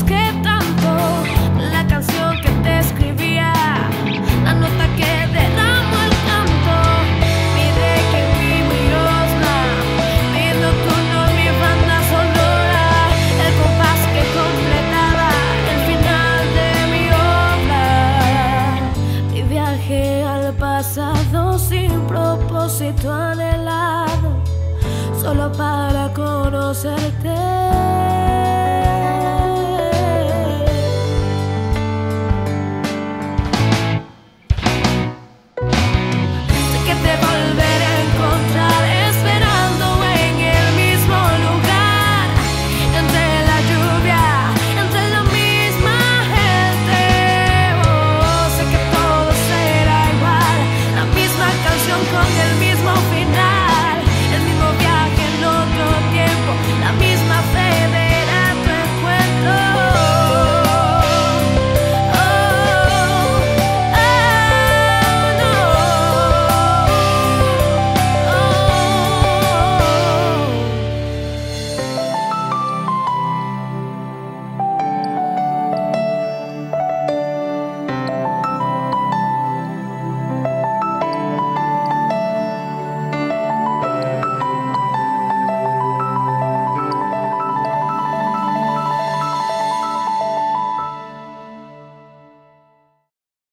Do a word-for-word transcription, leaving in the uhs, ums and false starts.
busqué tanto, la canción que te escribía, la nota que derramo el canto. Mire que vivo y osla, mi nocturno, mi banda sonora, el compás que completaba el final de mi obra. Mi viaje al pasado sin propósito anhelado, solo para conocer